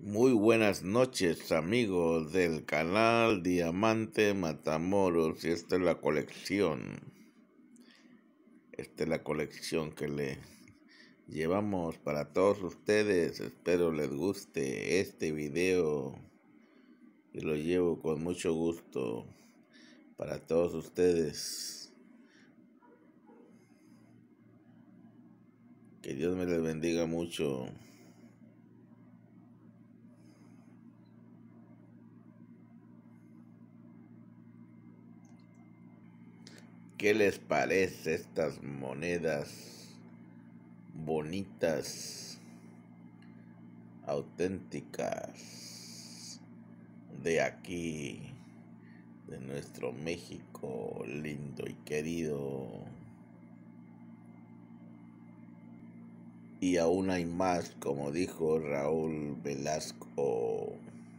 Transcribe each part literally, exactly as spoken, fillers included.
Muy buenas noches, amigos del canal Diamante Matamoros. Y esta es la colección. Esta es la colección que le llevamos para todos ustedes. Espero les guste este video. Y lo llevo con mucho gusto para todos ustedes. Que Dios me les bendiga mucho. ¿Qué les parece estas monedas bonitas, auténticas, de aquí, de nuestro México lindo y querido? Y aún hay más, como dijo Raúl Velasco.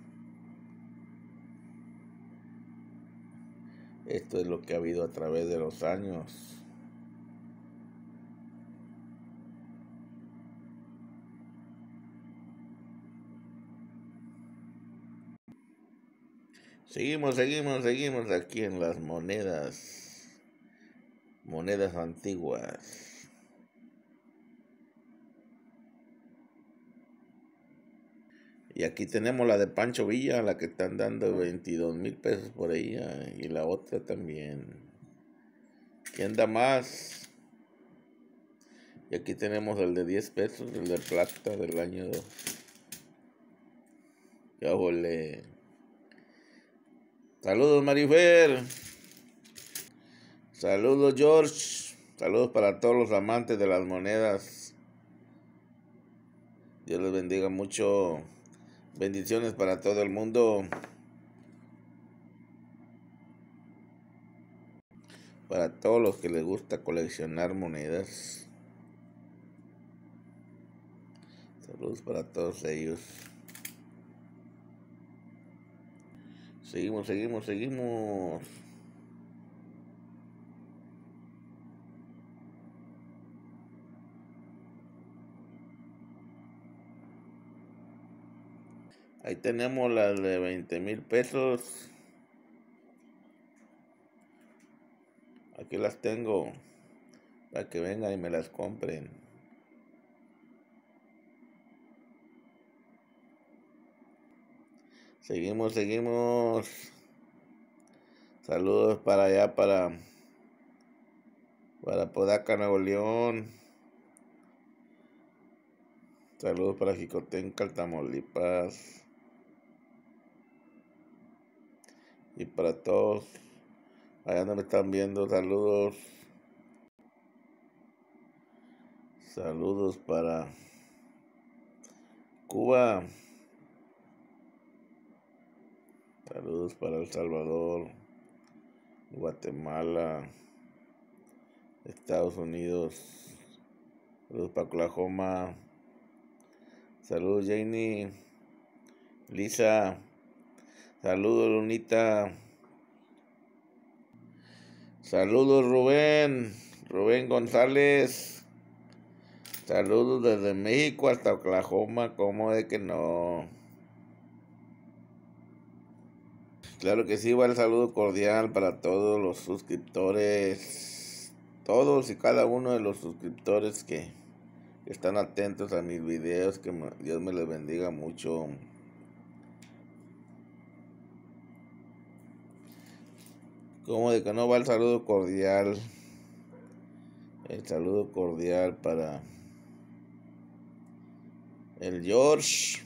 Esto es lo que ha habido a través de los años. Seguimos, seguimos, seguimos aquí en las monedas, monedas antiguas. Y aquí tenemos la de Pancho Villa, la que están dando veintidós mil pesos por ella, y la otra también. ¿Quién da más? Y aquí tenemos el de diez pesos, el de plata del año. Ya volé. Saludos, Marifer. Saludos, George. Saludos para todos los amantes de las monedas. Dios les bendiga mucho. Bendiciones para todo el mundo. Para todos los que les gusta coleccionar monedas. Saludos para todos ellos. Seguimos, seguimos, seguimos. Ahí tenemos las de veinte mil pesos. Aquí las tengo para que vengan y me las compren. Seguimos, seguimos. Saludos para allá, para, para Podaca, Nuevo León. Saludos para Jicotenca, Tamaulipas. Y para todos allá donde me están viendo, saludos. Saludos para Cuba. Saludos para El Salvador, Guatemala, Estados Unidos. Saludos para Oklahoma. Saludos, Janie. Lisa. Saludos, Lunita. Saludos, Rubén. Rubén González. Saludos desde México hasta Oklahoma. ¿Cómo de que no? Claro que sí, va el saludo cordial para todos los suscriptores. Todos y cada uno de los suscriptores que, que están atentos a mis videos. Que Dios me les bendiga mucho. ¿Cómo de que no va el saludo cordial? El saludo cordial para el George,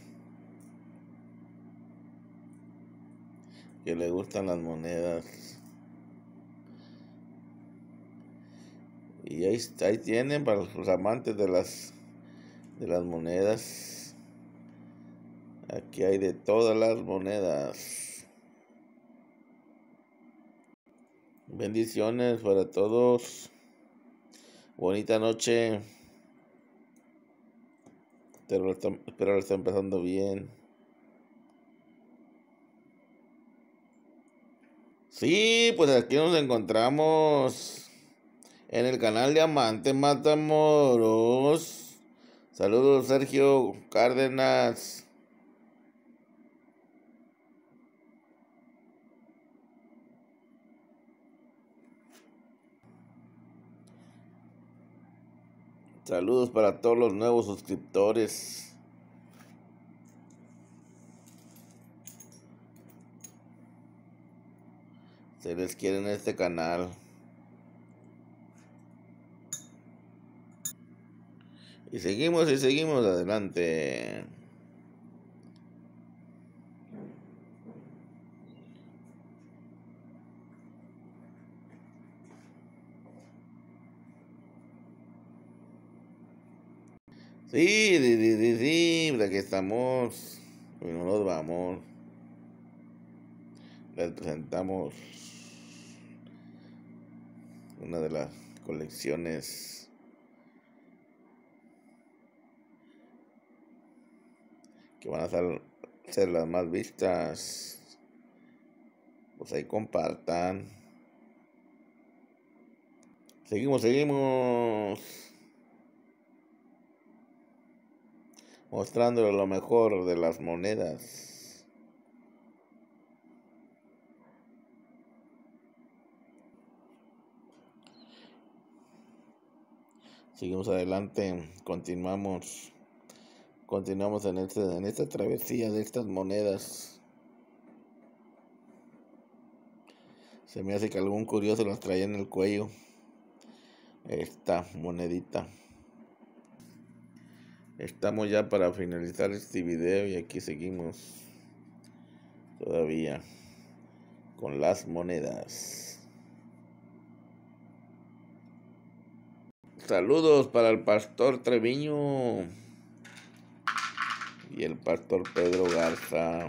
que le gustan las monedas. Y ahí, ahí tienen para los amantes de las de las monedas. Aquí hay de todas las monedas. Bendiciones para todos. Bonita noche. Espero espero lo estén empezando bien. Sí, pues aquí nos encontramos en el canal Diamante Matamoros. Saludos, Sergio Cárdenas. Saludos para todos los nuevos suscriptores. Se les quiere en este canal. Y seguimos y seguimos adelante. Sí, sí, sí, sí, sí, aquí estamos. Hoy no nos vamos. Les presentamos una de las colecciones que van a ser, ser las más vistas. Pues ahí compartan. Seguimos, seguimos. Mostrándole lo mejor de las monedas. Seguimos adelante, continuamos. Continuamos en, este, en esta travesía de estas monedas. Se me hace que algún curioso las traía en el cuello. Esta monedita. Estamos ya para finalizar este video y aquí seguimos todavía con las monedas. Saludos para el pastor Treviño y el pastor Pedro Garza.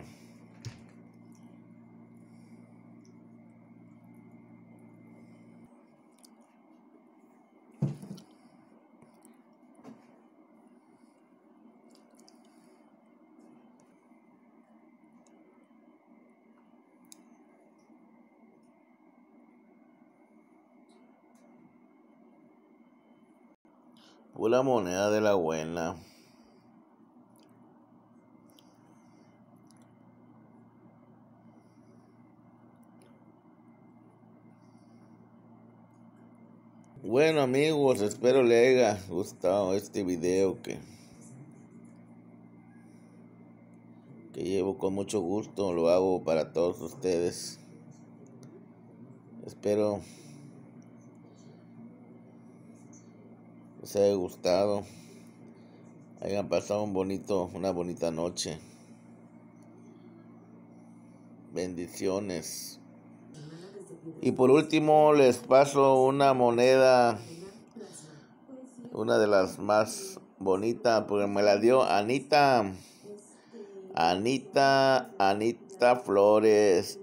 Pura moneda de la buena. Bueno amigos, espero les haya gustado este video que, que llevo con mucho gusto, lo hago para todos ustedes. Espero les haya gustado, hayan pasado un bonito, una bonita noche. Bendiciones. Y por último les paso una moneda, una de las más bonitas, porque me la dio Anita, Anita, Anita Flores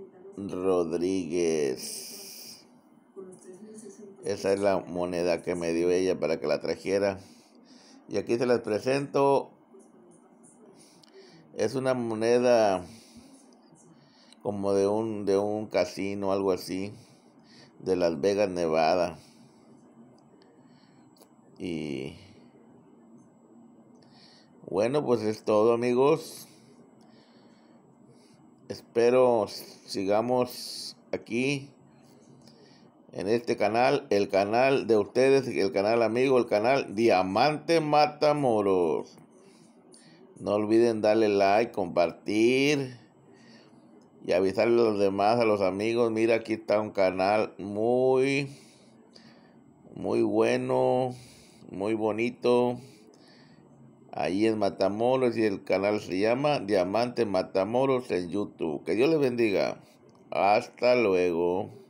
Rodríguez. Esa es la moneda que me dio ella para que la trajera. Y aquí se las presento. Es una moneda como de un, de un casino, algo así, de Las Vegas, Nevada. Y bueno, pues es todo amigos. Espero sigamos aquí en este canal, el canal de ustedes, el canal amigo, el canal Diamante Matamoros. No olviden darle like, compartir y avisarle a los demás, a los amigos. Mira, aquí está un canal muy, muy bueno, muy bonito. Ahí en Matamoros y el canal se llama Diamante Matamoros en YouTube. Que Dios les bendiga. Hasta luego.